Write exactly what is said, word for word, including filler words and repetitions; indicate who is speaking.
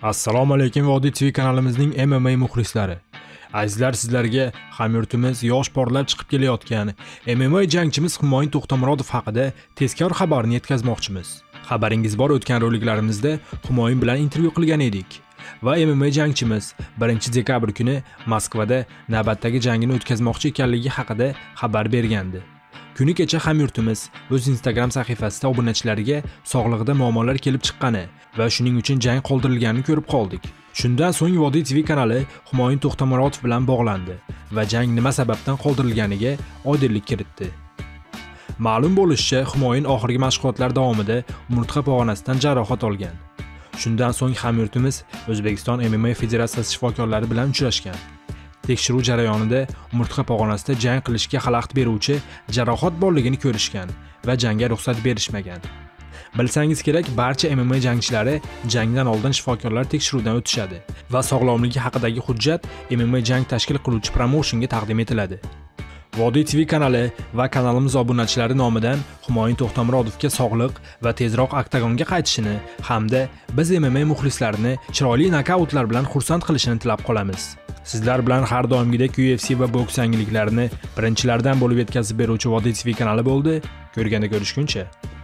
Speaker 1: Assalomu alaykum Vodiy T V kanalimizning M M A muxlislari. Azizlar, sizlarga hamyurtimiz yosh porlab chiqib kelayotgan M M A jangchimiz Humoyun To'xtamurodov haqida tezkor xabarni yetkazmoqchimiz. Xabaringiz bor, o'tgan roliklarimizda Humoyun bilan intervyu qilgan edik va M M A jangchimiz birinchi dekabr kuni Moskvada navbatdagi jangini o'tkazmoqchi ekanligi haqida xabar bergandi. Kuni kecha hamyurtimiz o'z Instagram sahifasida obunachilariga sog'lig'ida muammolar kelib chiqqani va shuning uchun jang qoldirilganini ko'rib qoldik. Shundan so'ng Vodiy T V kanali Humoyun To'xtamurodov bilan bog'landi va jang nima sababdan qoldirilganiga oydinlik kiritdi. Ma'lum bo'lishicha, Humoyun oxirgi mashg'ulotlar davomida umurtqa pog'onasidan jarohat olgan. Shundan so'ng hamyurtimiz O'zbekiston M M A Federatsiyasi shifokorlari bilan uchrashgan. Tekshiruv jarayonida umurtqa pog'onasida jang qilishga xalaqit beruvchi jarohat borligini ko'rishgan va jangga ruxsat berishmagan. Bilsangiz kerak, barcha M M A jangchilari jangdan oldin shifokorlar tekshiruvdan o'tishadi va sog'lomligi haqidagi hujjat M M A jang tashkil qiluvchi promotionga taqdim etiladi. Vodiy T V kanali va kanalimiz obunachilari nomidan Humoyun To'xtamurodovga sog'liq va tezroq oktagonga qaytishini hamda biz M M A muxlislarini chiroyli nokautlar bilan xursand qilishini tilab qolamiz. Sizlar bilan har doimgidek U F C va boks yangiliklarini birinchilardan bo'lib yetkazib beruvchi Vodiy T V kanali bo'ldi. Ko'rganda ko'rishguncha.